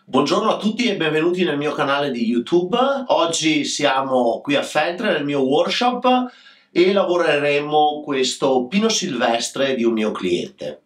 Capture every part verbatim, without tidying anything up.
Buongiorno a tutti e benvenuti nel mio canale di YouTube. Oggi siamo qui a Feltre nel mio workshop e lavoreremo questo pino silvestre di un mio cliente.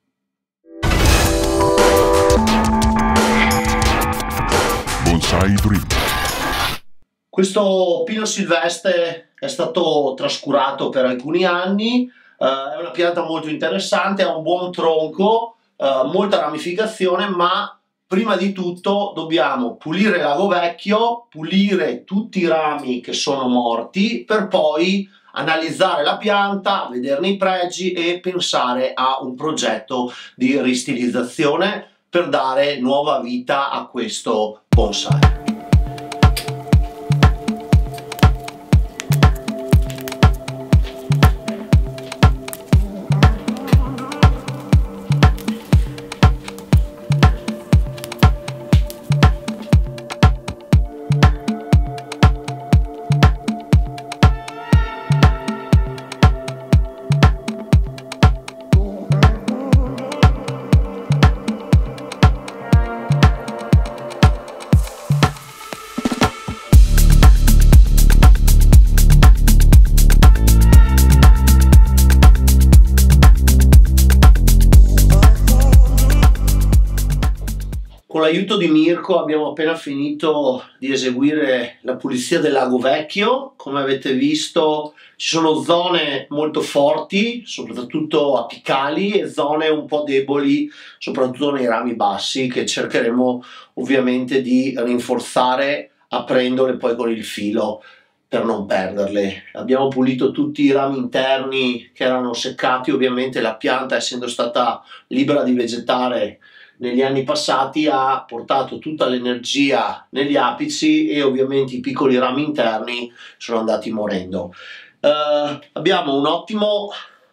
Bonsai Dream. Questo pino silvestre è stato trascurato per alcuni anni, uh, è una pianta molto interessante, ha un buon tronco, uh, molta ramificazione, ma prima di tutto dobbiamo pulire l'ago vecchio, pulire tutti i rami che sono morti per poi analizzare la pianta, vederne i pregi e pensare a un progetto di ristilizzazione per dare nuova vita a questo bonsai. Con l'aiuto di Mirko abbiamo appena finito di eseguire la pulizia del lago vecchio. Come avete visto ci sono zone molto forti, soprattutto apicali, e zone un po' deboli, soprattutto nei rami bassi, che cercheremo ovviamente di rinforzare aprendole poi con il filo per non perderle. Abbiamo pulito tutti i rami interni che erano seccati, ovviamente la pianta, essendo stata libera di vegetare negli anni passati, ha portato tutta l'energia negli apici e ovviamente i piccoli rami interni sono andati morendo. Uh, abbiamo un ottimo,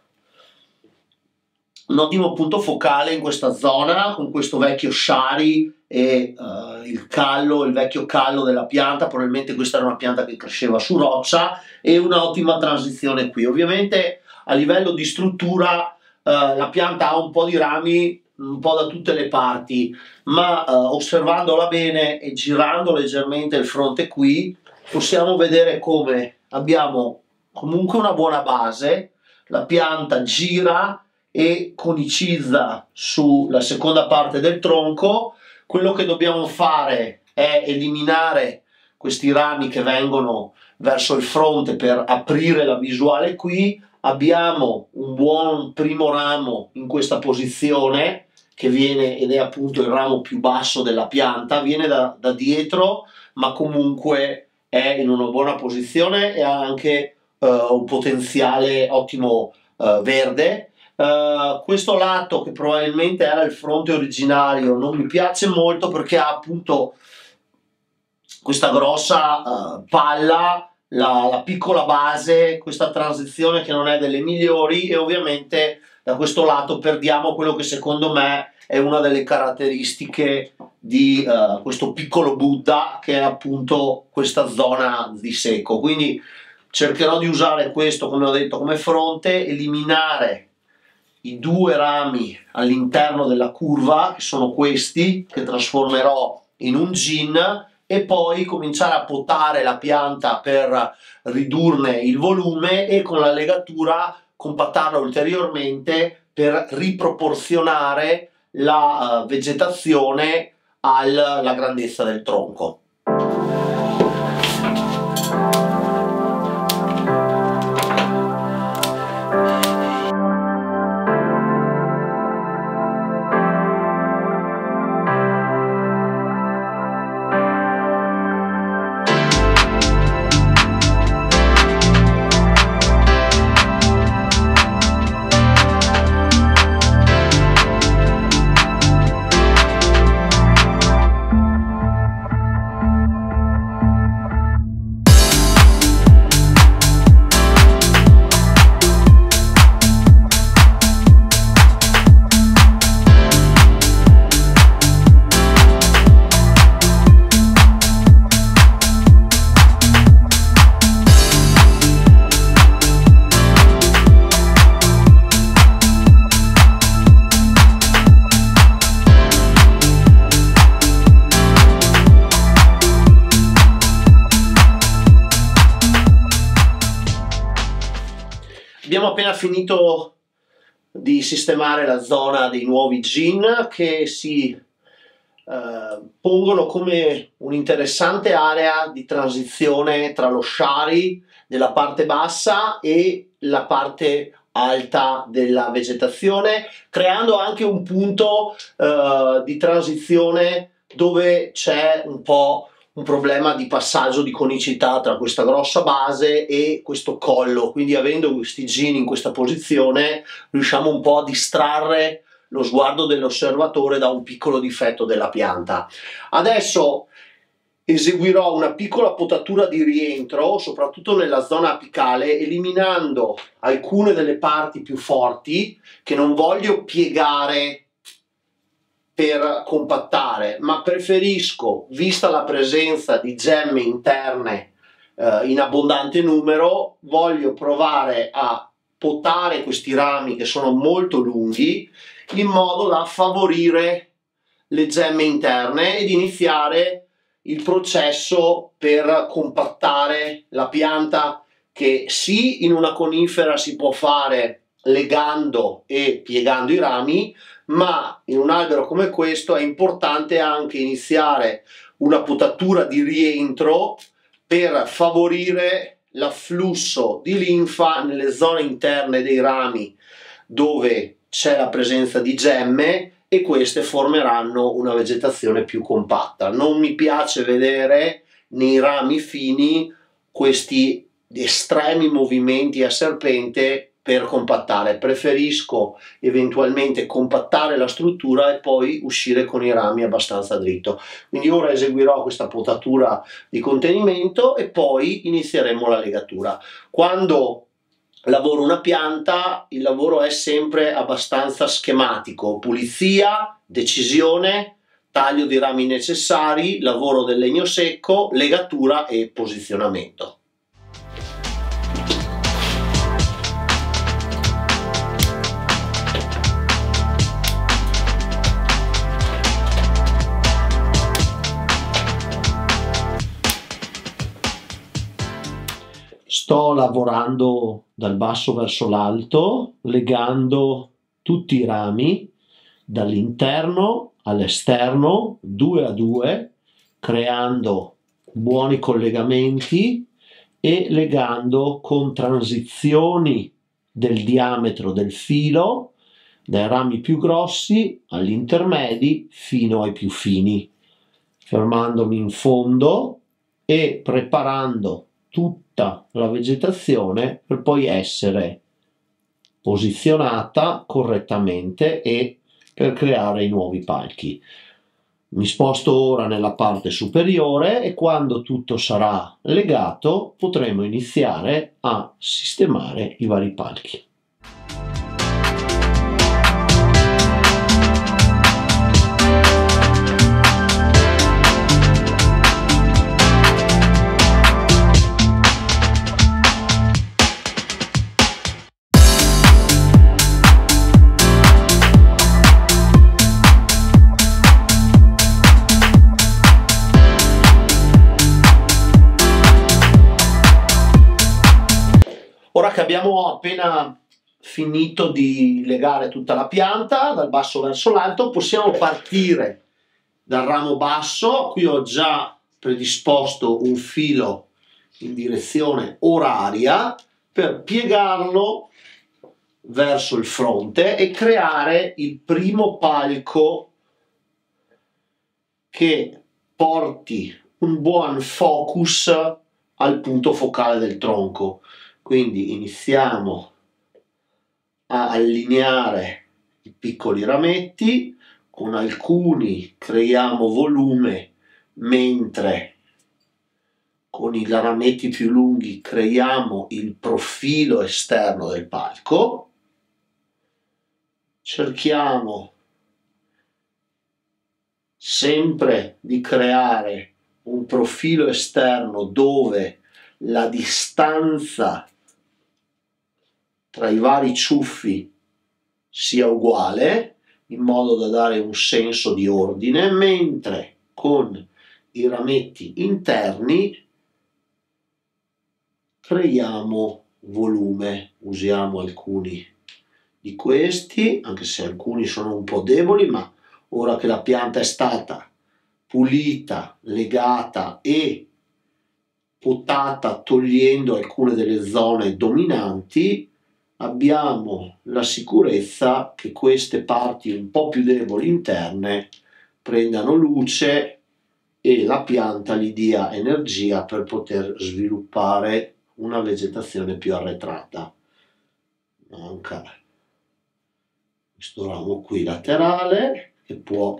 un ottimo punto focale in questa zona con questo vecchio shari e uh, il callo, il vecchio callo della pianta. Probabilmente questa era una pianta che cresceva su roccia, e un'ottima transizione qui. Ovviamente a livello di struttura uh, la pianta ha un po' di rami un po' da tutte le parti, ma uh, osservandola bene e girando leggermente il fronte qui possiamo vedere come abbiamo comunque una buona base. La pianta gira e conicizza sulla seconda parte del tronco. Quello che dobbiamo fare è eliminare questi rami che vengono verso il fronte per aprire la visuale qui. Abbiamo un buon primo ramo in questa posizione, che viene, ed è appunto il ramo più basso della pianta, viene da, da dietro, ma comunque è in una buona posizione e ha anche uh, un potenziale ottimo uh, verde. Uh, questo lato, che probabilmente era il fronte originario, non mi piace molto perché ha appunto questa grossa uh, palla, la, la piccola base, questa transizione che non è delle migliori, e ovviamente da questo lato perdiamo quello che secondo me è una delle caratteristiche di uh, questo piccolo Buddha, che è appunto questa zona di secco. Quindi cercherò di usare questo, come ho detto, come fronte, eliminare i due rami all'interno della curva, che sono questi, che trasformerò in un gin, e poi cominciare a potare la pianta per ridurne il volume e con la legatura compattarla ulteriormente per riproporzionare la uh, vegetazione alla grandezza del tronco. Abbiamo appena finito di sistemare la zona dei nuovi gin che si eh, pongono come un'interessante area di transizione tra lo shari della parte bassa e la parte alta della vegetazione, creando anche un punto eh, di transizione dove c'è un po' un problema di passaggio di conicità tra questa grossa base e questo collo, quindi avendo questi gini in questa posizione riusciamo un po' a distrarre lo sguardo dell'osservatore da un piccolo difetto della pianta. Adesso eseguirò una piccola potatura di rientro, soprattutto nella zona apicale, eliminando alcune delle parti più forti che non voglio piegare per compattare, ma preferisco, vista la presenza di gemme interne eh, in abbondante numero, voglio provare a potare questi rami che sono molto lunghi in modo da favorire le gemme interne ed iniziare il processo per compattare la pianta, che sì, in una conifera si può fare legando e piegando i rami, ma in un albero come questo è importante anche iniziare una potatura di rientro per favorire l'afflusso di linfa nelle zone interne dei rami dove c'è la presenza di gemme, e queste formeranno una vegetazione più compatta. Non mi piace vedere nei rami fini questi estremi movimenti a serpente per compattare, preferisco eventualmente compattare la struttura e poi uscire con i rami abbastanza dritto. Quindi ora eseguirò questa potatura di contenimento e poi inizieremo la legatura. Quando lavoro una pianta il lavoro è sempre abbastanza schematico: pulizia, decisione, taglio di rami necessari, lavoro del legno secco, legatura e posizionamento. Sto lavorando dal basso verso l'alto, legando tutti i rami dall'interno all'esterno, due a due, creando buoni collegamenti e legando con transizioni del diametro del filo dai rami più grossi agli intermedi fino ai più fini, fermandomi in fondo e preparando tutta la vegetazione per poi essere posizionata correttamente e per creare i nuovi palchi. Mi sposto ora nella parte superiore e quando tutto sarà legato potremo iniziare a sistemare i vari palchi. Ora che abbiamo appena finito di legare tutta la pianta dal basso verso l'alto, possiamo partire dal ramo basso. Qui ho già predisposto un filo in direzione oraria per piegarlo verso il fronte e creare il primo palco che porti un buon focus al punto focale del tronco. Quindi iniziamo a allineare i piccoli rametti, con alcuni creiamo volume, mentre con i rametti più lunghi creiamo il profilo esterno del palco. Cerchiamo sempre di creare un profilo esterno dove la distanza tra i vari ciuffi sia uguale, in modo da dare un senso di ordine, mentre con i rametti interni creiamo volume. Usiamo alcuni di questi, anche se alcuni sono un po' deboli, ma ora che la pianta è stata pulita, legata e potata togliendo alcune delle zone dominanti, abbiamo la sicurezza che queste parti un po' più deboli interne prendano luce e la pianta gli dia energia per poter sviluppare una vegetazione più arretrata. Manca questo ramo qui laterale che può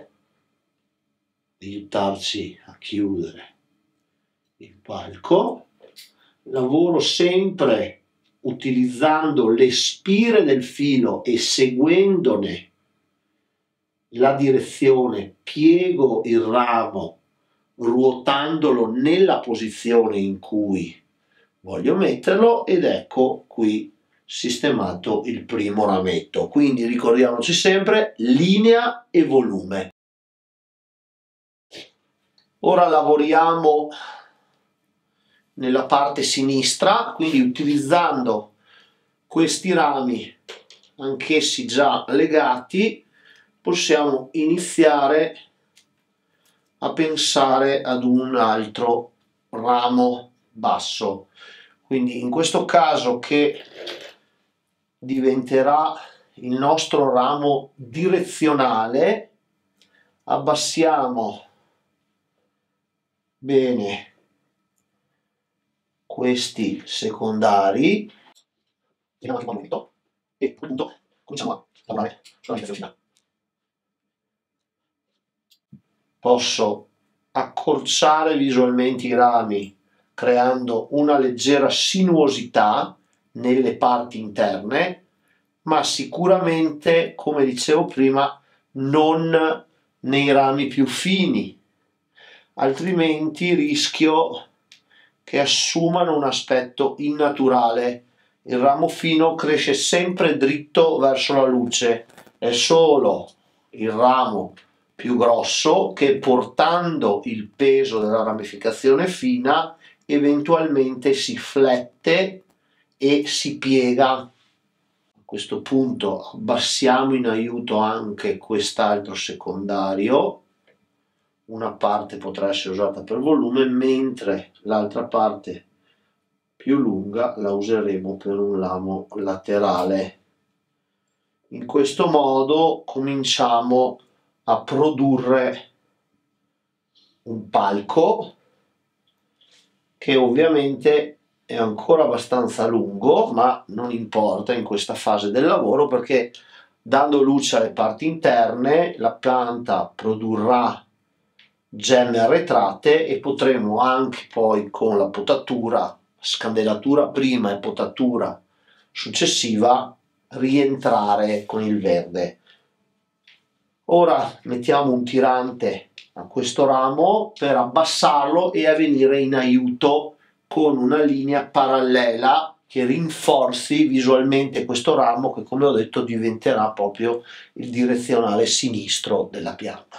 aiutarci a chiudere il palco. Lavoro sempre utilizzando le spire del filo e seguendone la direzione, piego il ramo ruotandolo nella posizione in cui voglio metterlo ed ecco qui sistemato il primo rametto. Quindi ricordiamoci sempre linea e volume. Ora lavoriamo nella parte sinistra, quindi utilizzando questi rami anch'essi già legati possiamo iniziare a pensare ad un altro ramo basso. Quindi in questo caso, che diventerà il nostro ramo direzionale, abbassiamo bene questi secondari e a quel punto cominciamo a lavorare sulla vegetazione. Posso accorciare visualmente i rami creando una leggera sinuosità nelle parti interne, ma sicuramente, come dicevo prima, non nei rami più fini, altrimenti rischio che assumano un aspetto innaturale. Il ramo fino cresce sempre dritto verso la luce, è solo il ramo più grosso che, portando il peso della ramificazione fina, eventualmente si flette e si piega. A questo punto abbassiamo in aiuto anche quest'altro secondario. Una parte potrà essere usata per volume, mentre l'altra parte più lunga la useremo per un ramo laterale. In questo modo cominciamo a produrre un palco che ovviamente è ancora abbastanza lungo, ma non importa in questa fase del lavoro, perché dando luce alle parti interne la pianta produrrà gemme arretrate e potremo anche poi con la potatura, scandelatura prima e potatura successiva, rientrare con il verde. Ora mettiamo un tirante a questo ramo per abbassarlo e a venire in aiuto con una linea parallela che rinforzi visualmente questo ramo, che come ho detto diventerà proprio il direzionale sinistro della pianta.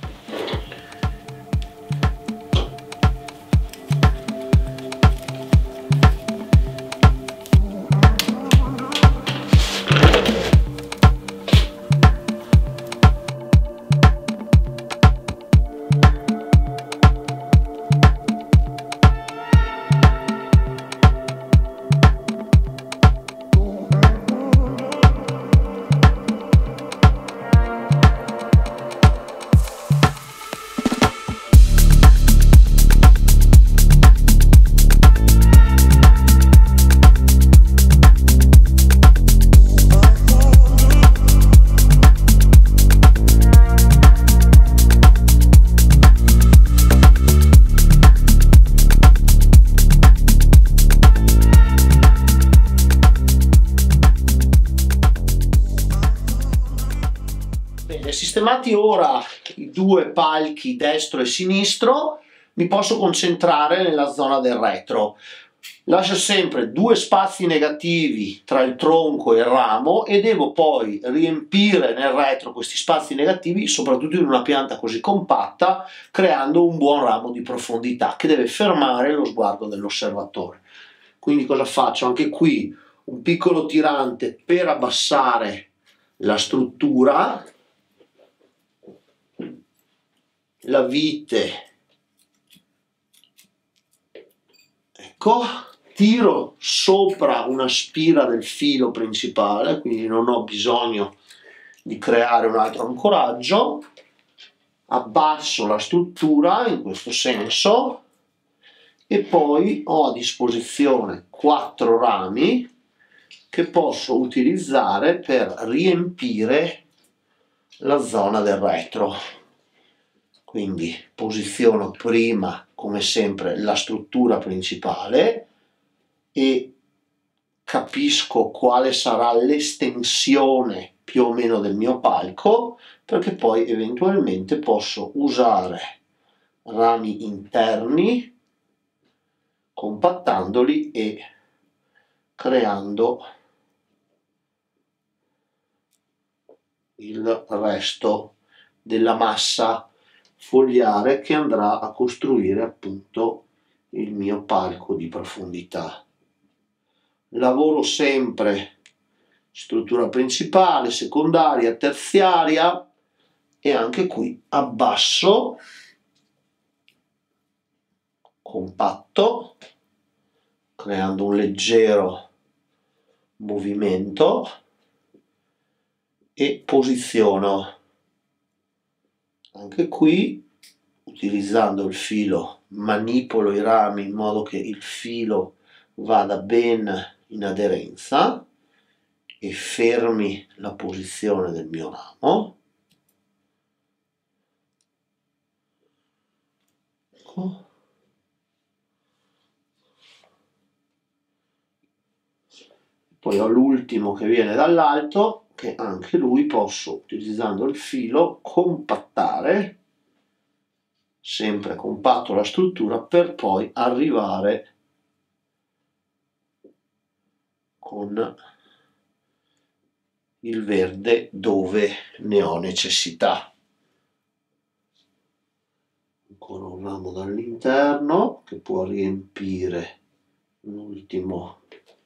Sistemati ora i due palchi destro e sinistro, mi posso concentrare nella zona del retro. Lascio sempre due spazi negativi tra il tronco e il ramo e devo poi riempire nel retro questi spazi negativi, soprattutto in una pianta così compatta, creando un buon ramo di profondità che deve fermare lo sguardo dell'osservatore. Quindi cosa faccio? Anche qui un piccolo tirante per abbassare la struttura, la vite, ecco, tiro sopra una spira del filo principale, quindi non ho bisogno di creare un altro ancoraggio, abbasso la struttura in questo senso e poi ho a disposizione quattro rami che posso utilizzare per riempire la zona del retro. Quindi posiziono prima, come sempre, la struttura principale e capisco quale sarà l'estensione più o meno del mio palco, perché poi eventualmente posso usare rami interni compattandoli e creando il resto della massa fogliare che andrà a costruire appunto il mio palco di profondità. Lavoro sempre struttura principale, secondaria, terziaria e anche qui abbasso, compatto, creando un leggero movimento e posiziono anche qui, utilizzando il filo, manipolo i rami in modo che il filo vada ben in aderenza e fermi la posizione del mio ramo. Ecco. Poi ho l'ultimo che viene dall'alto, che anche lui posso, utilizzando il filo, compattare, sempre compatto la struttura, per poi arrivare con il verde dove ne ho necessità. Ancora un ramo dall'interno che può riempire l'ultimo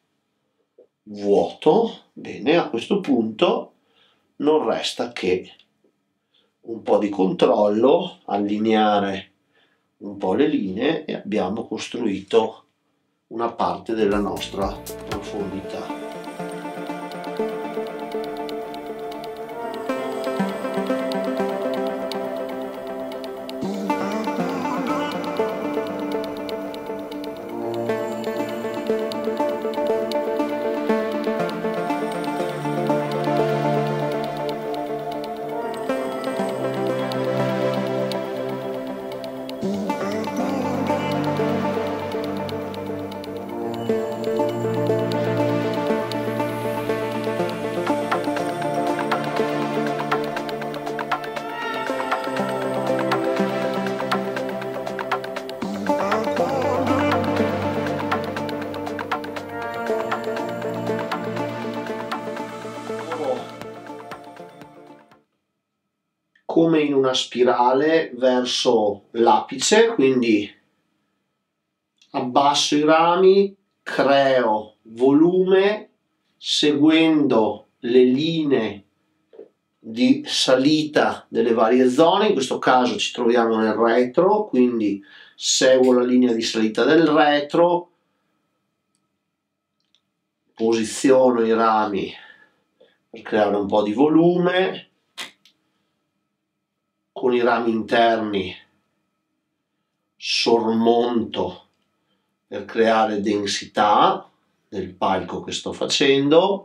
vuoto. Bene, a questo punto non resta che un po' di controllo, allineare un po' le linee e abbiamo costruito una parte della nostra profondità. Come in una spirale verso l'apice, quindi abbasso i rami, creo volume seguendo le linee di salita delle varie zone. In questo caso ci troviamo nel retro, quindi seguo la linea di salita del retro, posiziono i rami per creare un po' di volume. Con i rami interni sormonto per creare densità del palco che sto facendo.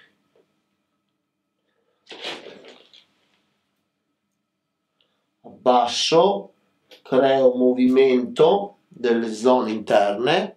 Abbasso, creo movimento delle zone interne.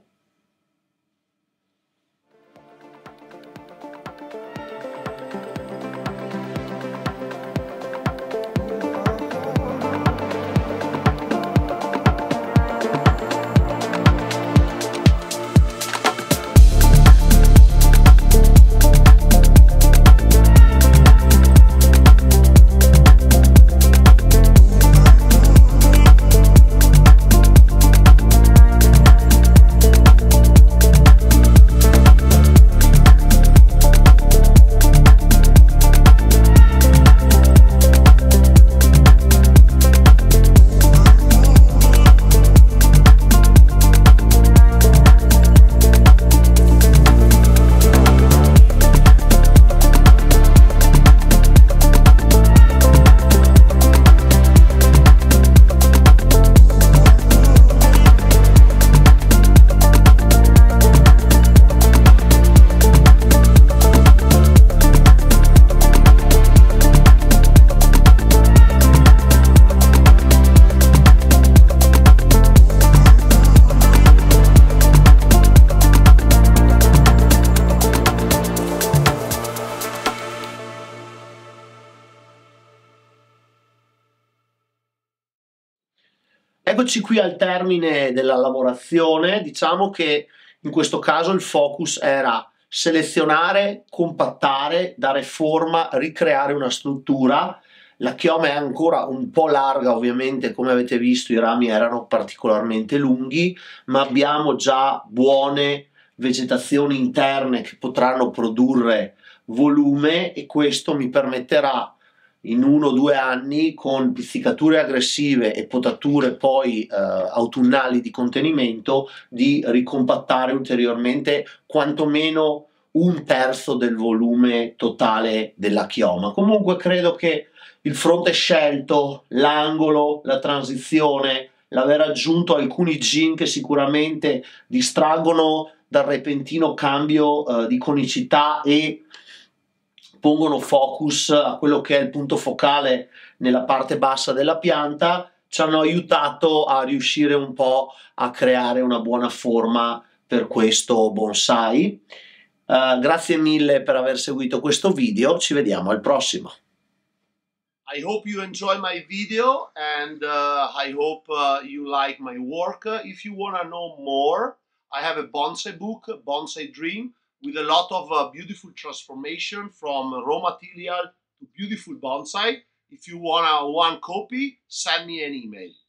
Eccoci qui al termine della lavorazione. Diciamo che in questo caso il focus era selezionare, compattare, dare forma, ricreare una struttura. La chioma è ancora un po' larga, ovviamente, come avete visto i rami erano particolarmente lunghi, ma abbiamo già buone vegetazioni interne che potranno produrre volume, e questo mi permetterà in uno o due anni, con pizzicature aggressive e potature poi eh, autunnali di contenimento, di ricompattare ulteriormente quantomeno un terzo del volume totale della chioma. Comunque credo che il fronte scelto, l'angolo, la transizione, l'aver aggiunto alcuni gin che sicuramente distraggono dal repentino cambio eh, di conicità e pongono focus a quello che è il punto focale nella parte bassa della pianta, ci hanno aiutato a riuscire un po' a creare una buona forma per questo bonsai. Uh, grazie mille per aver seguito questo video, ci vediamo al prossimo. I hope you enjoy my video, and uh, I hope uh, you like my work. If you want to know more, I have a bonsai book, Bonsai Dream, with a lot of uh, beautiful transformation from raw material to beautiful bonsai. If you want one copy, send me an email.